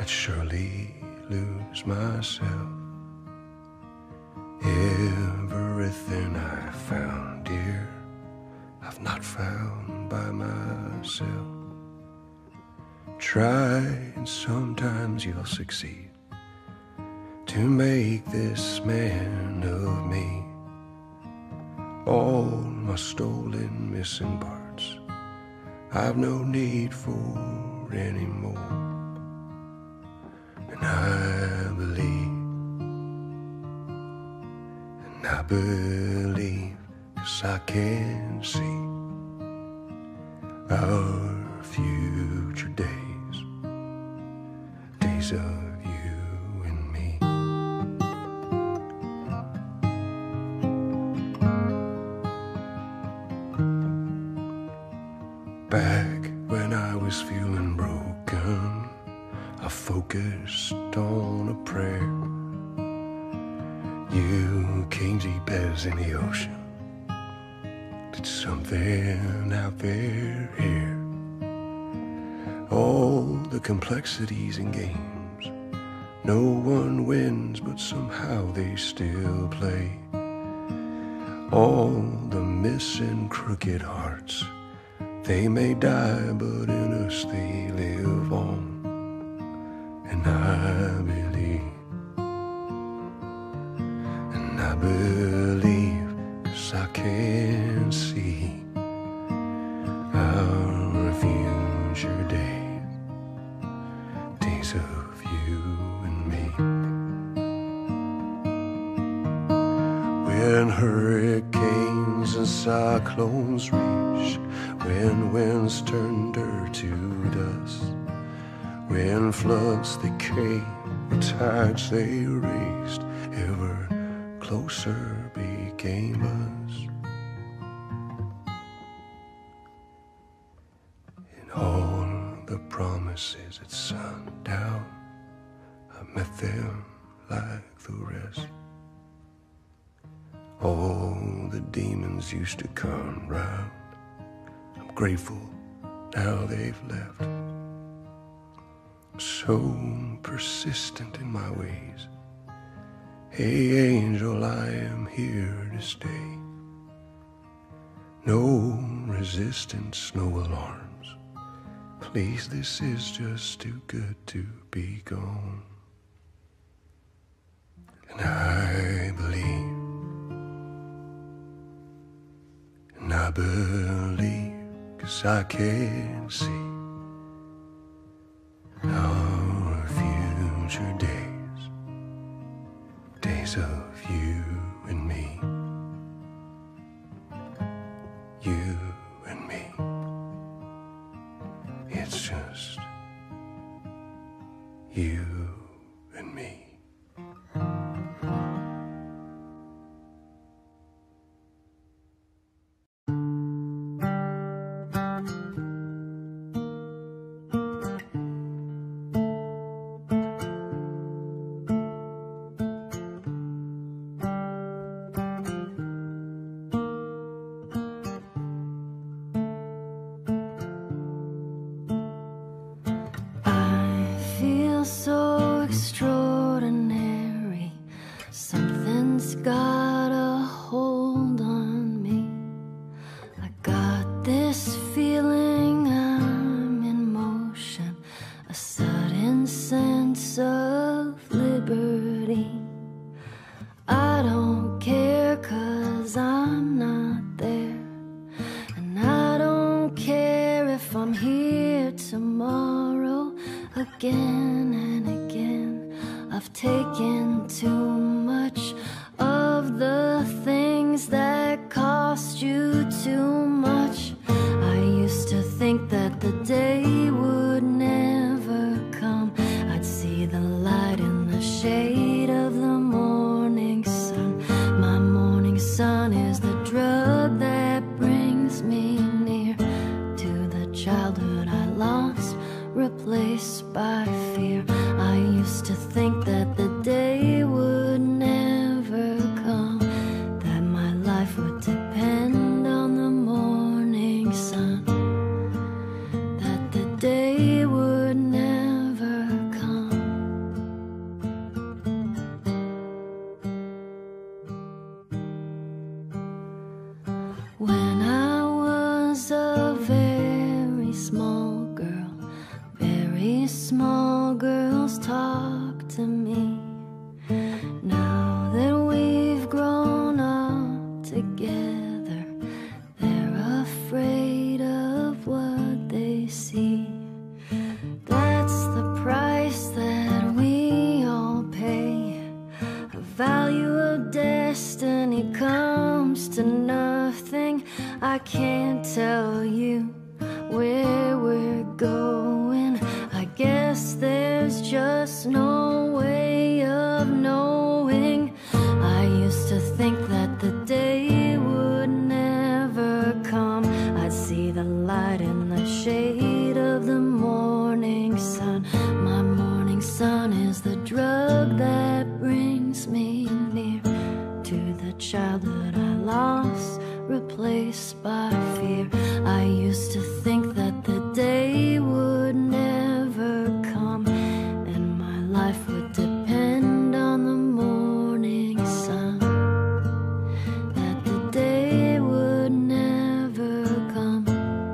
I'd surely lose myself. Everything I found, dear, I've not found by myself. Try and sometimes you'll succeed to make this man of me. All my stolen, missing parts I've no need for anymore. And I believe, 'cause I can see our future days, days of you and me. Back when I was feeling broken, I focused on a prayer. You came deep as in the ocean, did something out there here. All the complexities and games, no one wins, but somehow they still play. All the missing crooked hearts, they may die, but in us they live on. And I believe, 'cause I can see our future days, days of you and me. When hurricanes and cyclones reach, when winds turn dirt to dust, when floods they came, the tides they raised, ever closer became us. And all the promises at sundown, I met them like the rest. All the demons used to come round, I'm grateful now they've left. So persistent in my ways, hey angel, I am here to stay. No resistance, no alarms. Please, this is just too good to be gone. And I believe, and I believe, 'cause I can see our future days, days of you and me, you and me. It's just you and me. So extraordinary, something's got a hold on me. I got this feeling I'm in motion, a sudden sense of liberty. I don't care 'cause I'm not there, and I don't care if I'm here tomorrow again and again. I've taken too much of the things that cost you too much. I used to think that the day would never come. I'd see the light in the shade of the morning sun. My morning sun is the drug that brings me near to the childhood I lost, replaced by fear. I used to think that the day would never come, that my life would depend on the morning sun, that the day would never come. talk to me. Now that we've grown up together, they're afraid of what they see. That's the price that we all pay. A value of destiny comes to nothing. I can't tell you where we're going. I guess there's just no way of knowing. I used to think that the day would never come. I'd see the light in the shade of the morning sun. My morning sun is the drug that brings me near to the childhood I lost, replaced by fear. I used to think that the day would never come, and my life would depend on the morning sun. That the day would never come.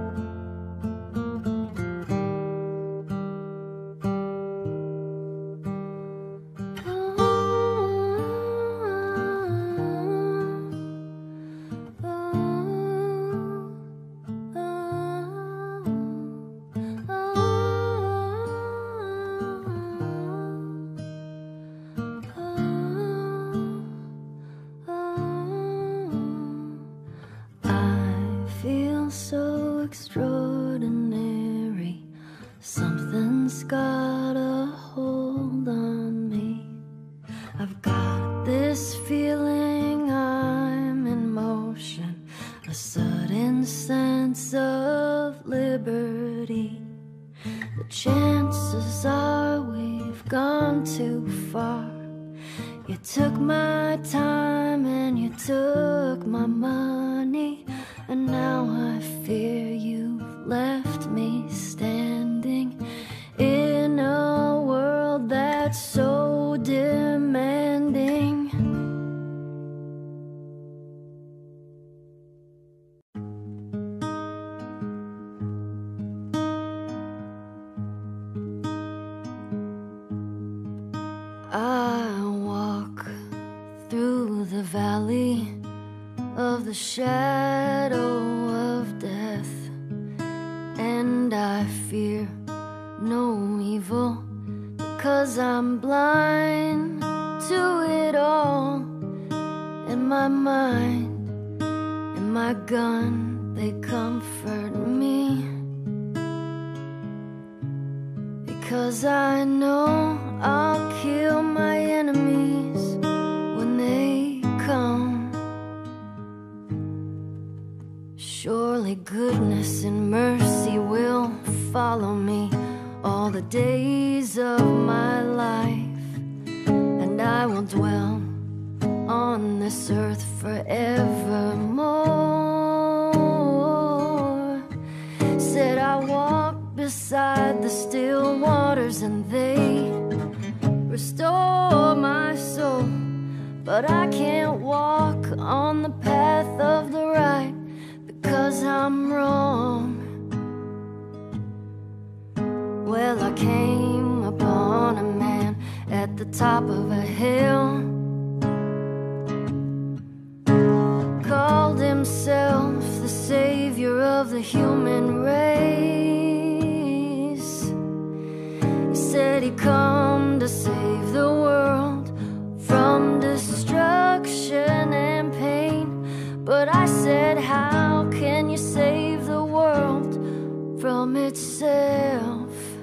So extraordinary, something's got a hold on me. I've got this feeling I'm in motion, a sudden sense of liberty. The chances are we've gone too far. You took my time and you took my money, and now I fear you've left me standing in a world that's so demanding. I walk through the valley of the shadow of death, and I fear no evil, because I'm blind to it all. And my mind and my gun, they comfort me, because I know I'll kill my enemies when they come. Surely goodness and mercy will follow me all the days of my life, and I will dwell on this earth forevermore. Said I walk beside the still waters and they restore my soul, but I can't walk on the path of the right, because I'm wrong. Well, I came upon a man at the top of a hill, called himself the savior of the human race. He said he'd come to save the world from destruction and pain, but I said, how can you save the world from itself?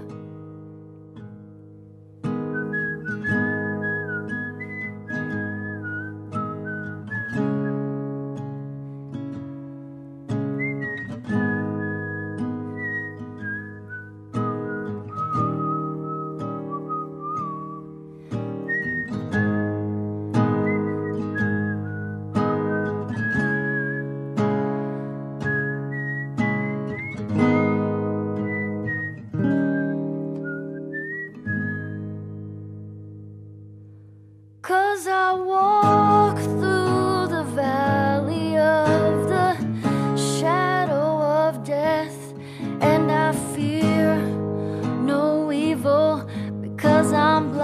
Cause I walk through the valley of the shadow of death, and I fear no evil, because I'm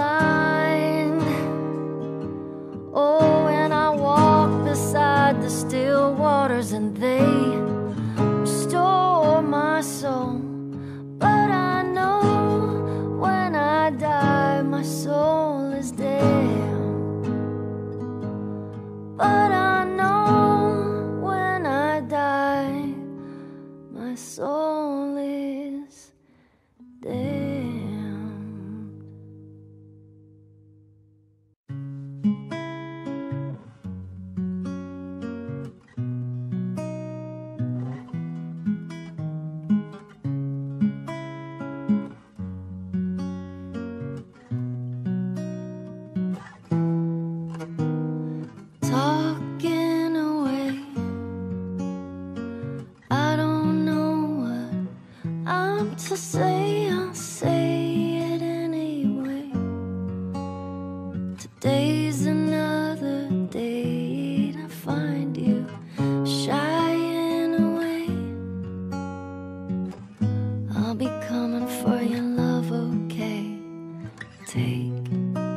day's another day to find you shying away. I'll be coming for your love, okay? Take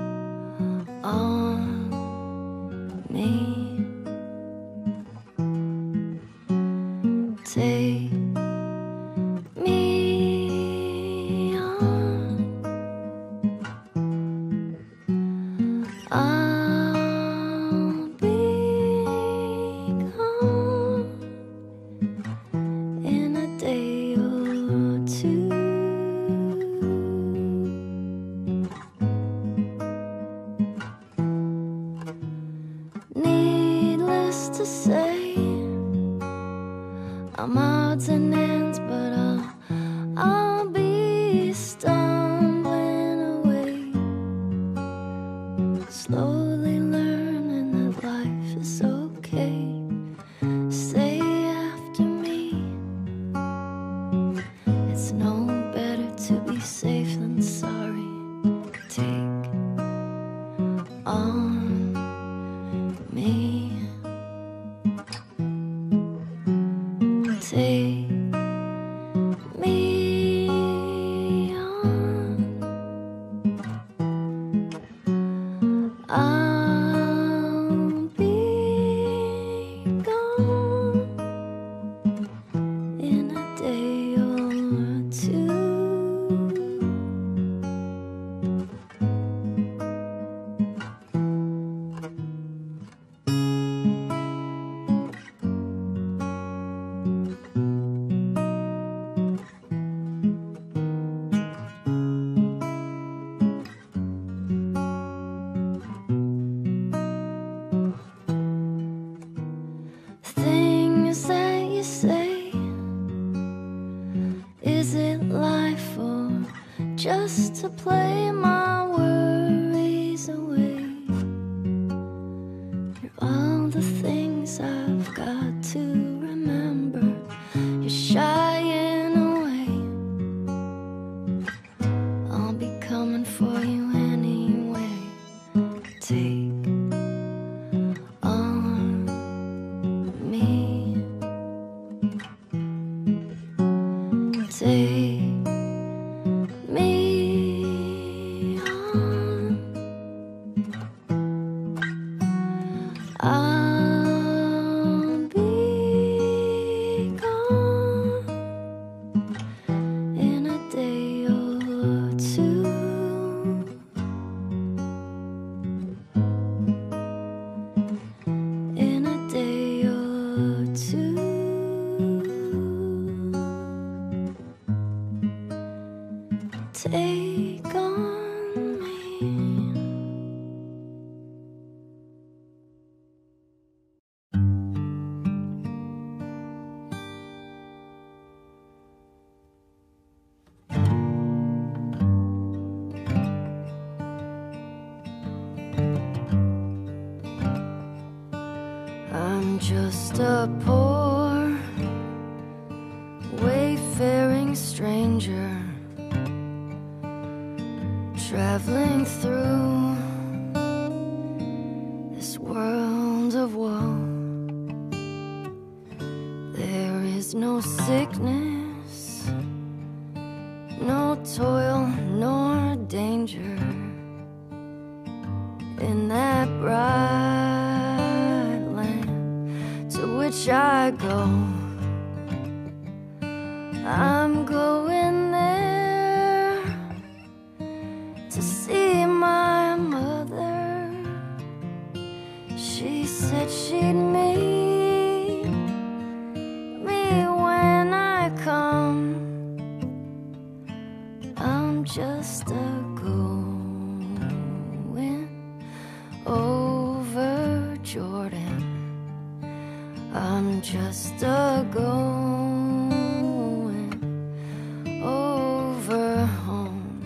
on me. Take me on. I'll be gone in a day or two. Needless to say, I'm odds and ends, but I'll be stumbling away, slowly learning that life is okay. Stay after me. It's no better to be safe than sorry. Take on me. Take me on. I'll be gone in a day or two. Things that you say, is it life or just to play my worries away? You're all the things I've got to remember. You're shying away. I'll be coming for you anyway. Take on me. Take me on. I'll be gone in a day or two. In a day or two. Take on me. I'm just a poor, wayfaring stranger, traveling through this world of woe. There is no sickness, no toil nor danger in that bright land to which I go. I'm going there to see my mother. She said she'd meet me when I come. I'm just a going over Jordan. I'm just a going over home.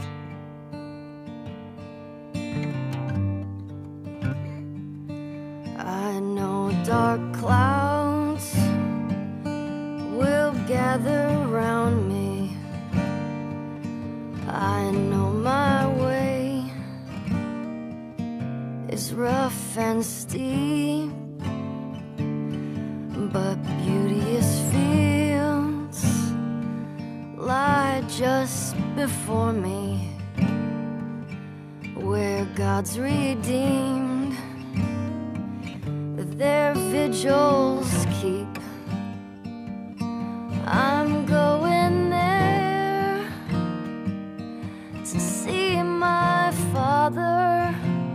I know dark clouds will gather around me. I know my way is rough and steep, but beauteous fields lie just before me, where God's redeemed their vigils keep. I'm going there to see my Father.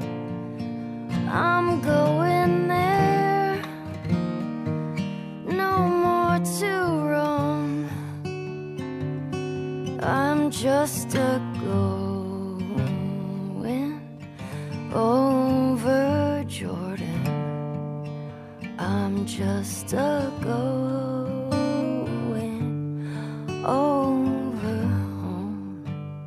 I'm going there, no more to roam. I'm just a going over Jordan. I'm just a going over home.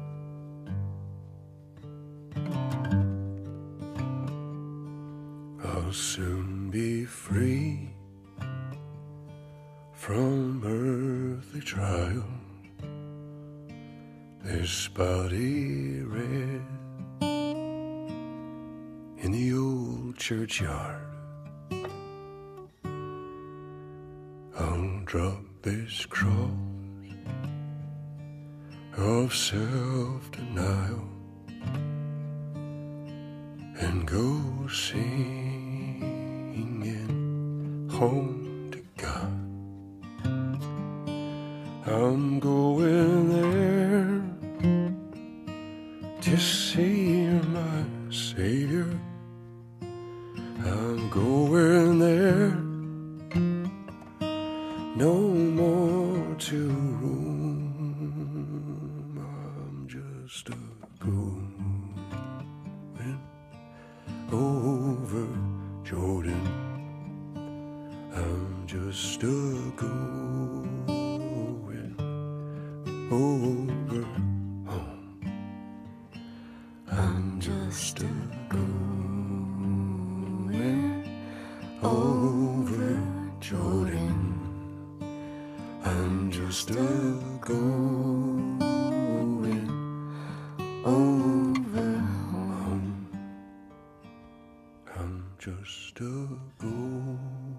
I'll soon be free from earthly trial. This body red in the old churchyard. I'll drop this cross of self-denial and go singing home to God. I'm going there to see my Savior. I'm going there, no more to roam. I'm just a going over Jordan. I'm just a going over home. I'm just a going over Jordan. I'm just a going over home. I'm just a going